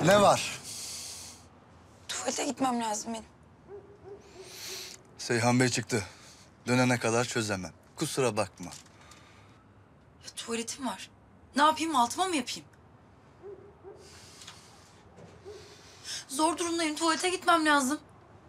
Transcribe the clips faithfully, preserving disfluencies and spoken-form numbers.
Ne var? Tuvalete gitmem lazım benim. Seyhan Bey çıktı. Dönene kadar çözemem. Kusura bakma. Ya, tuvaletim var. Ne yapayım, altıma mı yapayım? Zor durumdayım, tuvalete gitmem lazım.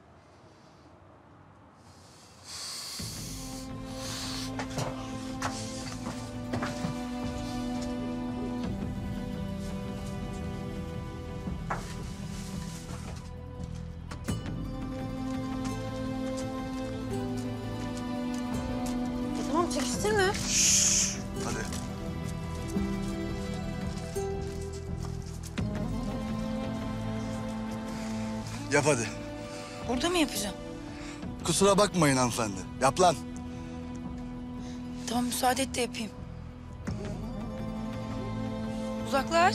Tamam, çekiştirme. Şşş, hadi. Yap hadi. Burada mı yapacağım? Kusura bakmayın hanımefendi. Yap lan. Tamam, müsaade et de yapayım. Uzaklaş.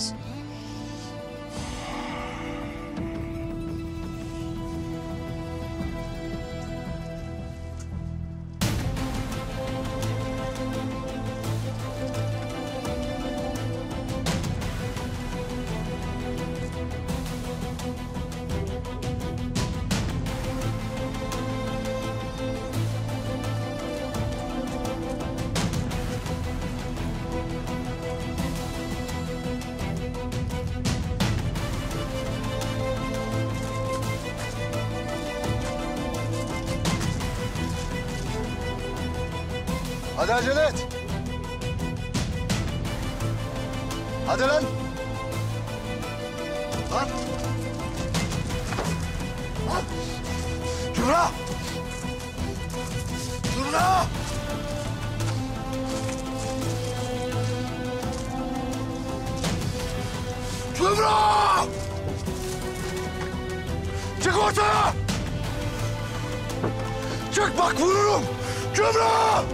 Hadi acele et. Hadi lan. Lan. Lan. Kübra. Kübra. Kübra. Çık ortaya. Çık bak vururum. Kübra.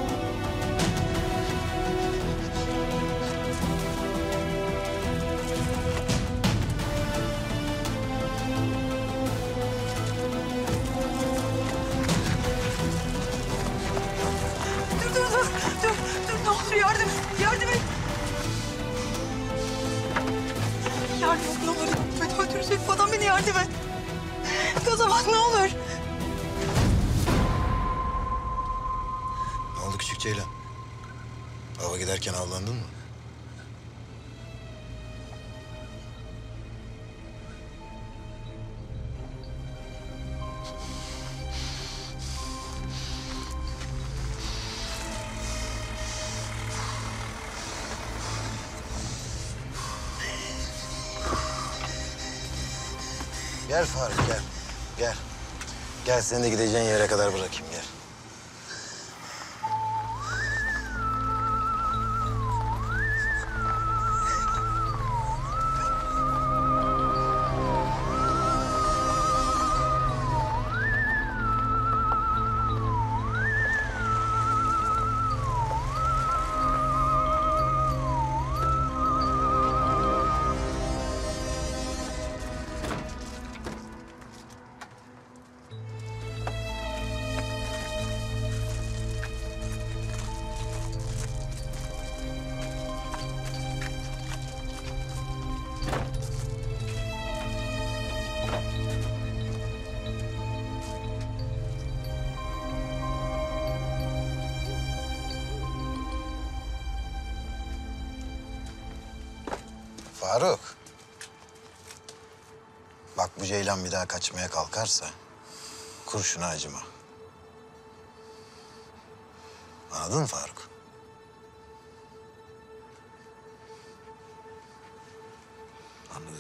Dur, dur, dur. Dur, dur. Ne olur yardım et. Yardım et. Yardım et, ne olur. Beni öldürecek bu adam, beni yardım et. Gaza bak, ne olur. Ne oldu küçük Ceylan? Ava giderken avlandın mı? Gel Faruk gel. Gel. Gel seni de gideceğin yere kadar bırakayım gel. Faruk. Bak bu Ceylan bir daha kaçmaya kalkarsa kurşuna acıma. Anladın mı Faruk? Anladım.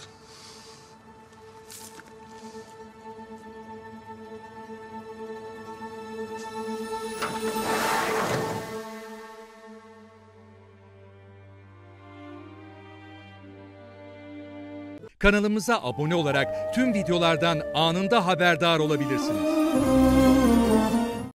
Kanalımıza abone olarak tüm videolardan anında haberdar olabilirsiniz.